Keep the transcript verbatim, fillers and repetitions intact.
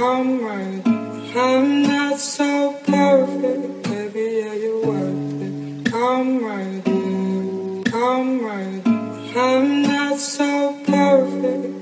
I'm right. I'm not so perfect, baby, yeah, you're worth it. I'm right, yeah, I'm right. I'm not so perfect.